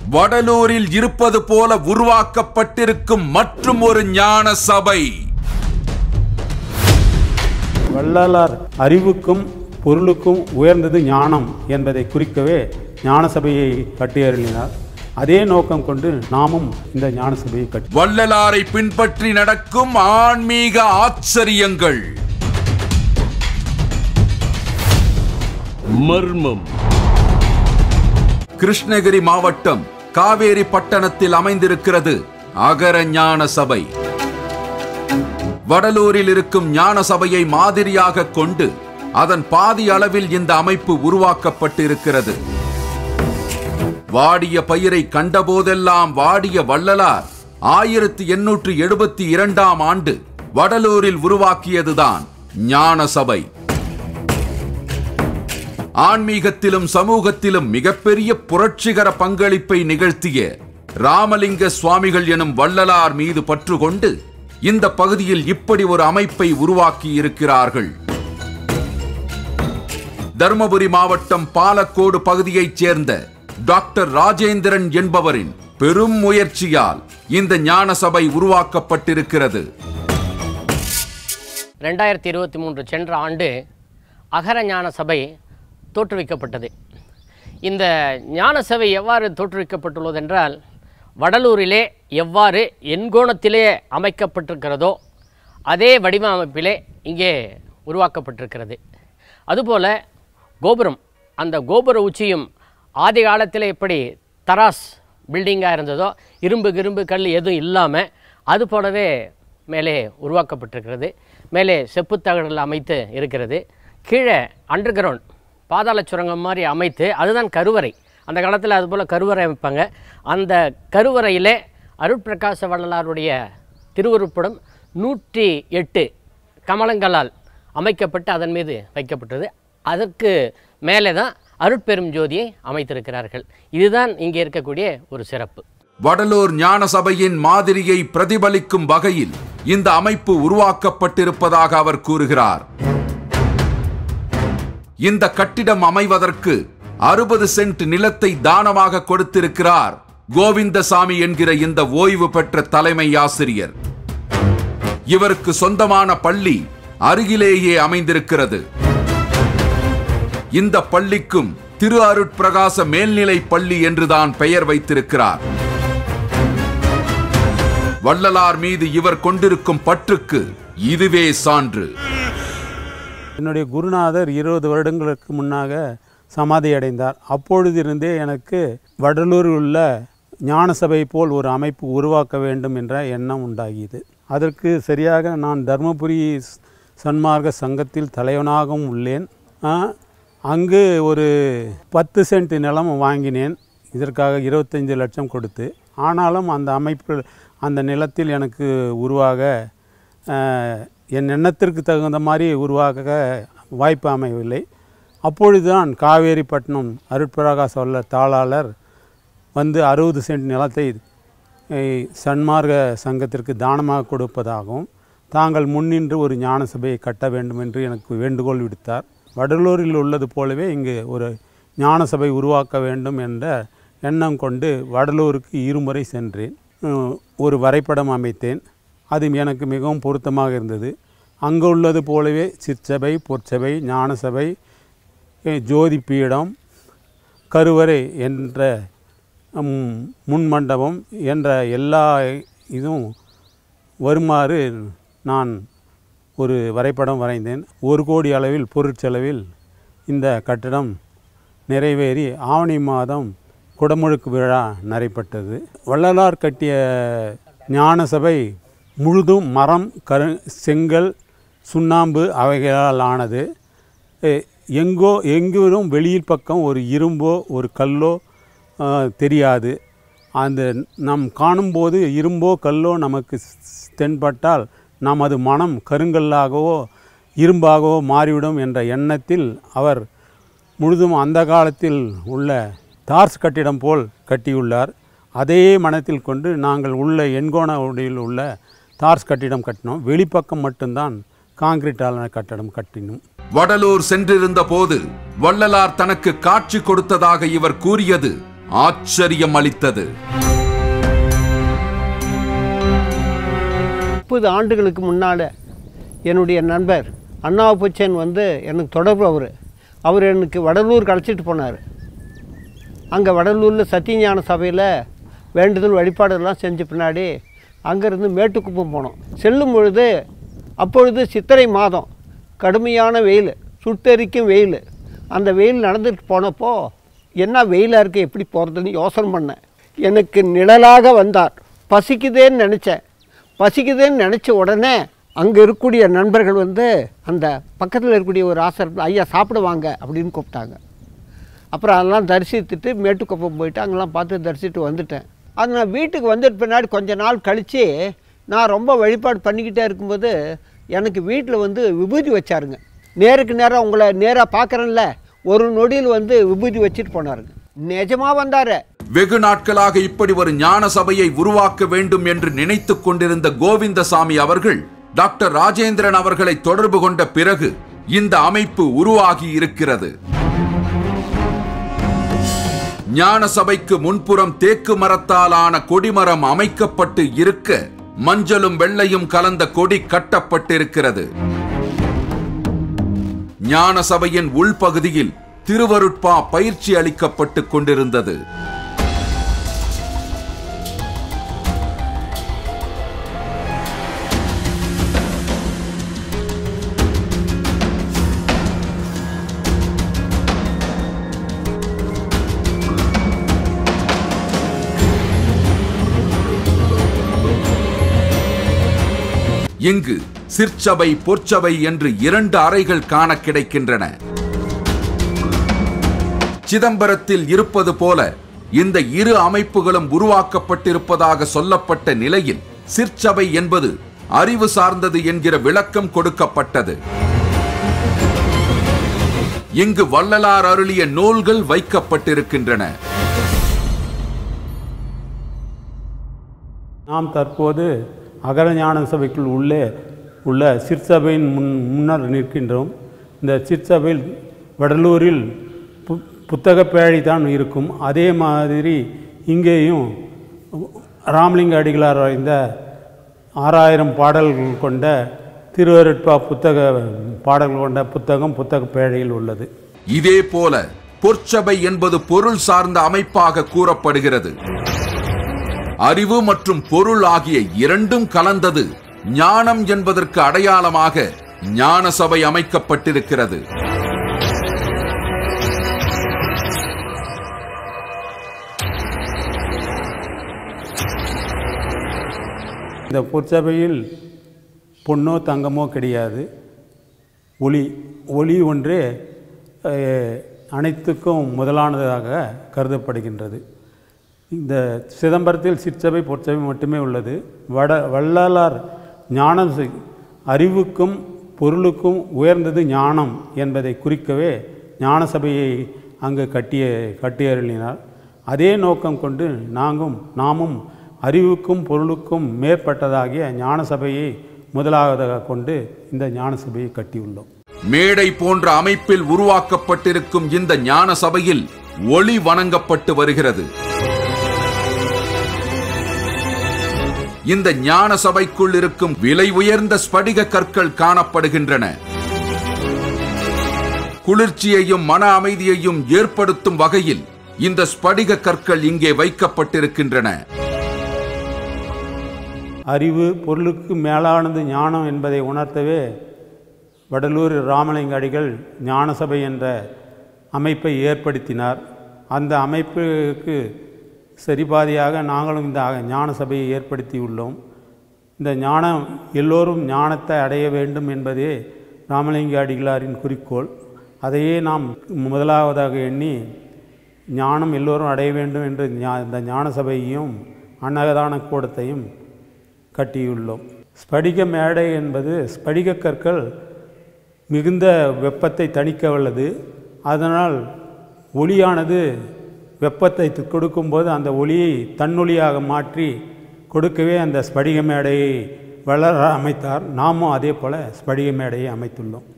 வடலூரில் இருப்பது போல உருவாக்கப்பட்டிருக்கும் மற்றும் ஒரு ஞான சபை. வள்ளலார் அறிவுக்கும் பொருளுக்கும் உயர்ந்தது ஞானம் என்பதை குறிக்கவே ஞான சபையை கட்டியருளினார். அதே நோக்கம் கொண்டு நாமும் இந்த ஞான சபையை கட்டி வள்ளலாரை பின்பற்றி நடக்கும் ஆன்மீக ஆச்சரியங்கள். மர்மம். கிருஷ்ணகிரி மாவட்டம் காவேரி பட்டணத்தில் அமைந்திருக்கிறது அகர ஞான சபை. வடலூரில் இருக்கும் ஞான சபையை மாதிரியாக கொண்டு அதன் பாதி அளவில் இந்த அமைப்பு உருவாக்கப்பட்டிருக்கிறது. வாடிய பயிரை கண்டபோதெல்லாம் வாடிய வள்ளலார் 1872ஆம் ஆண்டு வடலூரில் உருவாக்கியதுதான் ஞான சபை. ஆன்மீகத்திலும் சமூகத்திலும் மிகப்பெரிய புரட்சிகர பங்களிப்பை நிகழ்த்திய ராமலிங்க சுவாமிகள் எனும் வள்ளலார் மீது பற்று கொண்டு இந்த பகுதியில் இப்படி ஒரு அமைப்பை உருவாக்கி இருக்கிறார்கள். தர்மபுரி மாவட்டம் பாலக்கோடு பகுதியைச் சேர்ந்த டாக்டர் ராஜேந்திரன் என்பவரின் பெரும் முயற்சியால் இந்த ஞான சபை உருவாக்கப்பட்டிருக்கிறது. 2023 சென்ற ஆண்டு அகர ஞான சபை தோற்றுவிக்கப்பட்டது. இந்த ஞான சபை எவ்வாறு தோற்றுவிக்கப்பட்டுள்ளது என்றால், வடலூரிலே எவ்வாறு எண்கோணத்திலே அமைக்கப்பட்டிருக்கிறதோ அதே வடிவமைப்பிலே இங்கே உருவாக்கப்பட்டிருக்கிறது. அதுபோல கோபுரம், அந்த கோபுர உச்சியும் ஆதி காலத்தில் எப்படி தராஸ் பில்டிங்காக இருந்ததோ, இரும்பு கல் எதுவும் இல்லாமல் அது போலவே மேலே உருவாக்கப்பட்டிருக்கிறது. மேலே செப்புத்தகடுகள் அமைத்து இருக்கிறது. கீழே அண்டர் கிரவுண்ட் பாதாள சுரங்கம் மாதிரி அமைத்து, அதுதான் கருவறை. அந்த காலத்தில் அதுபோல் கருவறை அமைப்பாங்க. அந்த கருவறையிலே அருட்பிரகாச வள்ளலாருடைய திருவுருப்படம் 108 கமலங்களால் அமைக்கப்பட்டு அதன் மீது வைக்கப்பட்டது. அதற்கு மேலே தான் அருட்பெரும் ஜோதியை அமைத்திருக்கிறார்கள். இதுதான் இங்கே இருக்கக்கூடிய ஒரு சிறப்பு. வடலூர் ஞான சபையின் மாதிரியை பிரதிபலிக்கும் வகையில் இந்த அமைப்பு உருவாக்கப்பட்டிருப்பதாக அவர் கூறுகிறார். இந்த கட்டிடம் அமைவதற்கு 60 சென்ட் நிலத்தை தானமாக கொடுத்திருக்கிறார் கோவிந்தசாமி என்கிற இந்த ஓய்வு பெற்ற தலைமை ஆசிரியர். இவருக்கு சொந்தமான பள்ளி அருகிலேயே அமைந்திருக்கிறது. இந்த பள்ளிக்கும் திரு அருட்பிரகாச மேல்நிலை பள்ளி என்றுதான் பெயர் வைத்திருக்கிறார். வள்ளலார் மீது இவர் கொண்டிருக்கும் பற்றுக்கு இதுவே சான்று. என்னுடைய குருநாதர் 20 வருடங்களுக்கு முன்னாக சமாதி அடைந்தார். அப்பொழுதிருந்தே எனக்கு வடலூரில் உள்ள ஞான சபை போல் ஒரு அமைப்பு உருவாக்க வேண்டும் என்ற எண்ணம் உண்டாகியது. அதற்கு சரியாக நான் தர்மபுரி சன்மார்க்க சங்கத்தில் தலைவனாகவும் உள்ளேன். அங்கு ஒரு 10 சென்ட் நிலம் வாங்கினேன். இதற்காக 25 லட்சம் கொடுத்து. ஆனாலும் அந்த அமைப்பு அந்த நிலத்தில் எனக்கு உருவாக என் எண்ணத்திற்கு தகுந்த மாதிரி உருவாக்க வாய்ப்பு அமையவில்லை. அப்பொழுதுதான் காவேரிப்பட்டினம் அருட்பிரகாச வள்ளலார் தாளாளர் வந்து 60 சென்ட் நிலத்தை சன்மார்க்க சங்கத்திற்கு தானமாக கொடுப்பதாகவும் தாங்கள் முன்னின்று ஒரு ஞான சபையை கட்ட வேண்டும் என்று எனக்கு வேண்டுகோள் விடுத்தார். வடலூரில் உள்ளது போலவே இங்கு ஒரு ஞான சபை உருவாக்க வேண்டும் என்ற எண்ணம் கொண்டு வடலூருக்கு 2 முறை சென்றேன். ஒரு வரைபடம் அமைத்தேன். அது எனக்கு மிகவும் பொருத்தமாக இருந்தது. அங்கு உள்ளது போலவே சிற்சபை, பொற்சபை, ஞான சபை, ஜோதி பீடம், கருவறை என்ற முன்மண்டபம் என்ற எல்லா இதுவும் வருமாறு நான் ஒரு வரைபடம் வரைந்தேன். 1 கோடி அளவில் பொருட்செலவில் இந்த கட்டடம் நிறைவேறி ஆவணி மாதம் குடமுழுக்கு விழா நடைபெற்றது. வள்ளலார் கட்டிய ஞான சபை முழுதும் மரம், செங்கல், சுண்ணாம்பு அவைகளால் ஆனது. எங்கேயும் வெளியில் பக்கம் ஒரு இரும்போ ஒரு கல்லோ தெரியாது. அந்த நாம் காணும்போது இரும்போ கல்லோ நமக்கு தென்பட்டால் நமது மனம் கருங்கல்லாகவோ இரும்பாகவோ மாறிவிடும் என்ற எண்ணத்தில் அவர் முழுதும் அந்த காலத்தில் உள்ள தார்ஸ் கட்டிடம் போல் கட்டியுள்ளார். அதே மனத்தில் கொண்டு நாங்கள் உள்ள எண்கோண உடையில் உள்ள தார்ஸ் கட்டிடம் கட்டினோம். வெளிப்பக்கம் மட்டும்தான் காங்கிரீட்டாலான கட்டடம் கட்டினோம். வடலூர் சென்றிருந்த போது வள்ளலார் தனக்கு காட்சி கொடுத்ததாக இவர் கூறியது ஆச்சரியம் அளித்தது. 30 ஆண்டுகளுக்கு முன்னால் என்னுடைய நண்பர் அண்ணாபுச்சன் எனக்கு தொடர்பு. அவர் எனக்கு வடலூருக்கு அழைச்சிட்டு போனார். அங்கே வடலூரில் சத்தியஞான சபையில் வேண்டுதல் வழிபாடெல்லாம் செஞ்ச பின்னாடி அங்கேருந்து மேட்டுக்குப்பம் போனோம். செல்லும் பொழுது அப்பொழுது சித்திரை மாதம், கடுமையான வெயில், சுட்டெரிக்கும் வெயில். அந்த வெயில் நடந்துட்டு போனப்போ என்ன வெயிலாக இருக்குது, எப்படி போகிறதுன்னு யோசனை பண்ணேன். எனக்கு நிழலாக வந்தார். பசிக்குதேன்னு நினச்ச உடனே அங்கே இருக்கக்கூடிய நண்பர்கள் அந்த பக்கத்தில் இருக்கக்கூடிய ஒரு ஆசிரியர், ஐயா சாப்பிடுவாங்க அப்படின்னு கூப்பிட்டாங்க. அப்புறம் அதெல்லாம் தரிசித்துட்டு மேட்டுக்குப்பம் போயிட்டு அங்கெல்லாம் பார்த்து தரிசிட்டு வந்துட்டேன். அது நான் வீட்டுக்கு வந்துட்டு பின்னாடி கொஞ்ச நாள் கழித்து நான் ரொம்ப வழிபாடு பண்ணிக்கிட்டே இருக்கும்போது எனக்கு வீட்டில் விபூதி வச்சாருங்க. நேருக்கு நேராக உங்களை நேராக பார்க்குறேன்ல, ஒரு நொடியில் விபூதி வச்சுட்டு போனாருங்க. நிஜமாக வந்தார். வெகு நாட்களாக இப்படி ஒரு ஞான சபையை உருவாக்க வேண்டும் என்று நினைத்து கொண்டிருந்த கோவிந்தசாமி அவர்கள் டாக்டர் ராஜேந்திரன் அவர்களை தொடர்பு கொண்ட பிறகு இந்த அமைப்பு உருவாகி இருக்கிறது. ஞான சபைக்கு முன்புறம் தேக்கு மரத்தாலான கொடிமரம் அமைக்கப்பட்டு இருக்க மஞ்சளும் வெள்ளையும் கலந்த கொடி கட்டப்பட்டிருக்கிறது. ஞான சபையின் உள்பகுதியில் திருவருட்பா பயிற்சி அளிக்கப்பட்டு கொண்டிருந்தது. இங்கு சிற்சபை பொற்சபை என்று 2 அறைகள் காண கிடைக்கின்றன. சிதம்பரத்தில் இருப்பது போல இந்த இரு அமைப்புகளும் உருவாக்கப்பட்டிருப்பதாக சொல்லப்பட்ட நிலையில் சிற்சபை என்பது அறிவு சார்ந்தது என்கிற விளக்கம் கொடுக்கப்பட்டது. இங்கு வள்ளலார் அருளிய நூல்கள் வைக்கப்பட்டிருக்கின்றன. நாம் தற்போது அகரஞான சபைக்குள் உள்ள சிற்சபையின் முன்னர் நிற்கின்றோம். இந்த சிற்சபையில் வடலூரில் புத்தக பேழை தான் இருக்கும். அதே மாதிரி இங்கேயும் ராமலிங்க அடிகளார் வரைந்த 6000 பாடல்கள் கொண்ட திருவருட்பா பாடல்கள் கொண்ட புத்தக பேழையில் உள்ளது. இதே போல பொற்சபை என்பது பொருள் சார்ந்த அமைப்பாக கூறப்படுகிறது. அறிவு மற்றும் பொருள் ஆகிய 2ம் கலந்தது ஞானம் என்பதற்கு அடையாளமாக ஞான சபை அமைக்கப்பட்டிருக்கிறது. இந்த பொற்சபையில் பொன்னோ தங்கமோ கிடையாது. ஒளி ஒன்றே அனைத்துக்கும் முதலானதாக கருதப்படுகின்றது. இந்த சிதம்பரத்தில் சிற்சபை பொற்சபை மட்டுமே உள்ளது. வள்ளலார் ஞானம் அறிவுக்கும் பொருளுக்கும் உயர்ந்தது ஞானம் என்பதை குறிக்கவே ஞான சபையை அங்கு கட்டியருளினார். அதே நோக்கம் கொண்டு நாமும் அறிவுக்கும் பொருளுக்கும் மேற்பட்டதாகிய ஞான சபையை முதலாவதாக கொண்டு இந்த ஞான சபையை கட்டியுள்ளோம். மேடை போன்ற அமைப்பில் உருவாக்கப்பட்டிருக்கும் இந்த ஞான சபையில் ஒளி வணங்கப்பட்டு வருகிறது. இந்த ஞான சபைக்குள் இருக்கும் விலை உயர்ந்த ஸ்படிக கற்கள் காணப்படுகின்றன. குளிர்ச்சியையும் மன அமைதியையும் ஏற்படுத்தும் வகையில் இந்த ஸ்படிக கற்கள் இங்கே வைக்கப்பட்டிருக்கின்றன. அறிவு பொருளுக்கு மேலானது ஞானம் என்பதை உணர்த்தவே வடலூர் ராமலிங்க அடிகள் ஞான சபை என்ற அமைப்பை ஏற்படுத்தினார். அந்த அமைப்புக்கு சரிபாதியாக நாங்களும் இந்த ஞான சபையை ஏற்படுத்தியுள்ளோம். இந்த ஞானம் எல்லோரும் ஞானத்தை அடைய வேண்டும் என்பதே ராமலிங்க அடிகளாரின் குறிக்கோள். அதையே நாம் முதலாவதாக எண்ணி ஞானம் எல்லோரும் அடைய வேண்டும் என்று இந்த ஞான சபையையும் அன்னதான கூடத்தையும் கட்டியுள்ளோம். ஸ்படிக மேடை என்பது ஸ்படிக கற்கள் மிகுந்த வெப்பத்தை தணிக்க வல்லது. அதனால் ஒளியானது வெப்பத்தை கொடுக்கும்போது அந்த ஒளியை தன்னொளியாக மாற்றி கொடுக்கவே அந்த ஸ்படிக மேடையை வளர அமைத்தார். நாமும் அதே போல் ஸ்படிக மேடையை அமைத்துள்ளோம்.